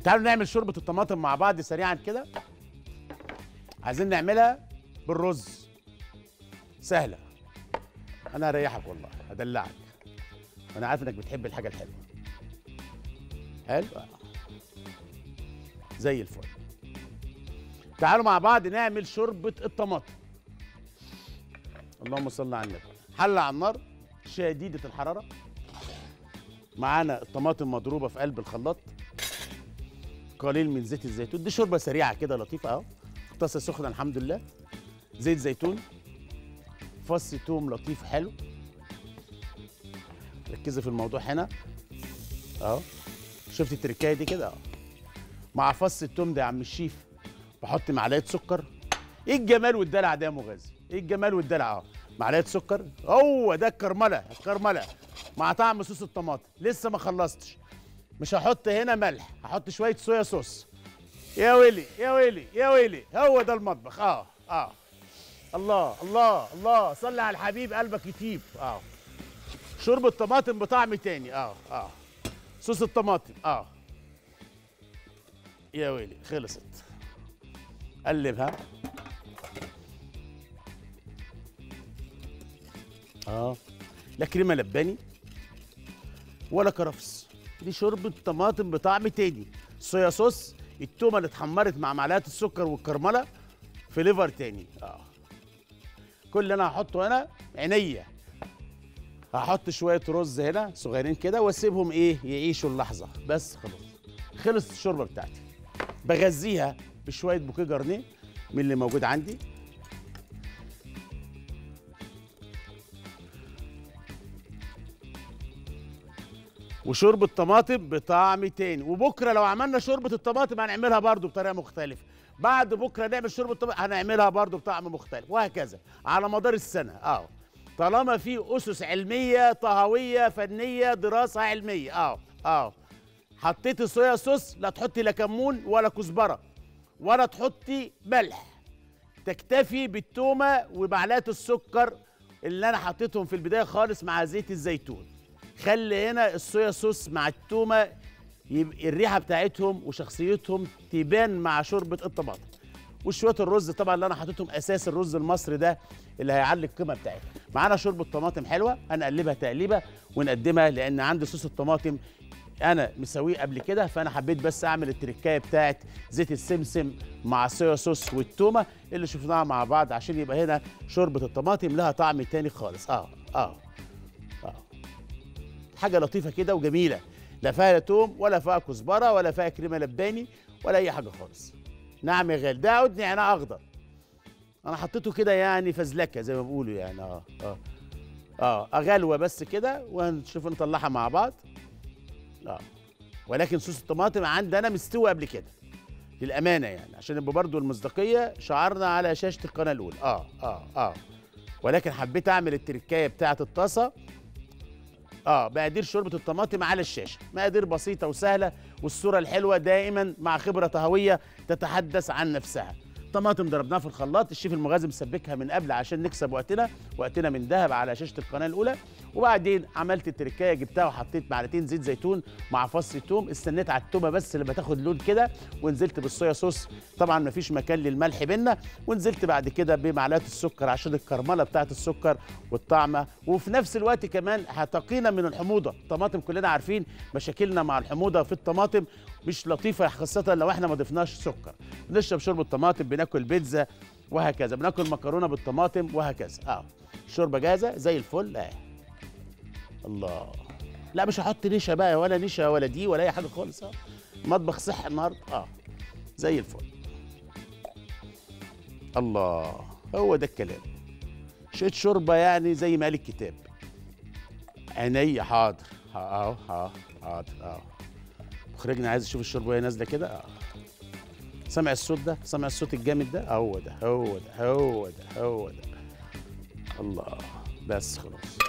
تعالوا نعمل شوربه الطماطم مع بعض سريعا كده. عايزين نعملها بالرز، سهله. انا هريحك والله، هدلعك، انا عارف انك بتحب الحاجه الحلوه. حلو زي الفل. تعالوا مع بعض نعمل شوربه الطماطم. اللهم صل على النبي. حله على النار شديده الحراره، معانا الطماطم مضروبه في قلب الخلاط، قليل من زيت الزيتون. دي شوربه سريعه كده لطيفه اهو. طاسه سخنه الحمد لله، زيت زيتون، فص توم لطيف حلو. ركزي في الموضوع هنا اهو. شفت التركايه دي كده اهو. مع فص التوم ده يا عم الشيف بحط معلقه سكر. ايه الجمال والدلع ده يا مغازي؟ ايه الجمال والدلع اهو. معلقه سكر، هو ده الكرمله الكرمله مع طعم صوص الطماطم. لسه ما خلصتش، مش هحط هنا ملح، هحط شويه صويا صوص. يا ويلي يا ويلي يا ويلي، هو ده المطبخ. الله الله الله، صلي على الحبيب قلبك يطيب. شوربه طماطم بطعم تاني. صوص الطماطم. يا ويلي خلصت. قلبها. لا كريمه لباني ولا كرفس، دي شوربه طماطم بطعم تاني. صويا صوص، التومه اللي اتحمرت مع معلقه السكر والكرمله، فليفر تاني. كل اللي انا هحطه هنا عينيا. هحط شويه رز هنا صغيرين كده واسيبهم يعيشوا اللحظه بس. خلص الشوربه بتاعتي. بغذيها بشويه بوكيه جرنيه من اللي موجود عندي. وشوربه طماطم بطعم تاني. وبكره لو عملنا شوربه الطماطم هنعملها برضو بطريقه مختلفه. بعد بكره نعمل شوربه طماطم هنعملها برضو بطعم مختلف، وهكذا على مدار السنه. طالما في اسس علميه طهويه فنيه دراسه علميه. حطيتي صويا صوص، لا تحطي لا كمون ولا كزبره ولا تحطي ملح. تكتفي بالتومه ومعلقه السكر اللي انا حطيتهم في البدايه خالص مع زيت الزيتون. خلي هنا الصويا صوص مع التومه يبقى الريحه بتاعتهم وشخصيتهم تبان مع شوربه الطماطم. وشويه الرز طبعا اللي انا حطيتهم اساس الرز المصري ده اللي هيعلي القيمه بتاعتها. معانا شوربه طماطم حلوه، هنقلبها تقليبه ونقدمها لان عندي صوص الطماطم انا مسويه قبل كده، فانا حبيت بس اعمل التركايه بتاعت زيت السمسم مع الصويا صوص والتومه اللي شفناها مع بعض عشان يبقى هنا شوربه الطماطم لها طعم تاني خالص. حاجه لطيفه كده وجميله، لا فيها توم ولا فيها كزبره ولا فيها كريمه لباني ولا اي حاجه خالص. نعم يا غالي، ده عود نعناع اخضر انا حطيته كده يعني فزلكه زي ما بيقولوا يعني. غلوه بس كده ونشوف نطلعها مع بعض. ولكن صوص الطماطم عندي انا مستوي قبل كده للامانه يعني، عشان يبقى برضو المصداقيه شعارنا على شاشه القناه الاولى. ولكن حبيت اعمل التركايه بتاعه الطاسه. مقادير شوربه الطماطم على الشاشه، مقادير بسيطه وسهله، والصوره الحلوه دائما مع خبره طهويه تتحدث عن نفسها. طماطم ضربناها في الخلاط، الشيف المغازي مسبكها من قبل عشان نكسب وقتنا من ذهب على شاشه القناه الاولى. وبعدين عملت التركايه، جبتها وحطيت معلقتين زيت زيتون مع فص توم، استنيت على التومه بس لما تاخد لون كده، ونزلت بالصويا صوص. طبعا مفيش مكان للملح بينا، ونزلت بعد كده بمعلقه السكر عشان الكرمله بتاعه السكر والطعمه، وفي نفس الوقت كمان هتقينا من الحموضه. الطماطم كلنا عارفين مشاكلنا مع الحموضه في الطماطم مش لطيفه، خاصه لو احنا ما ضفناش سكر. بنشرب شوربه طماطم، بناكل بيتزا وهكذا، بناكل مكرونه بالطماطم وهكذا. الشوربه جاهزه زي الفل. الله، لا مش هحط نشا بقى ولا نشا ولا دي ولا اي حاجه خالص. مطبخ صحي النهارده. زي الفل. الله، هو ده الكلام. شويه شوربه يعني زي ما قال الكتاب. عينيا حاضر. حاضر. مخرجنا عايز يشوف الشوربه وهي نازله كده. سامع الصوت ده؟ سامع الصوت الجامد ده؟ هو ده. الله، بس خلاص.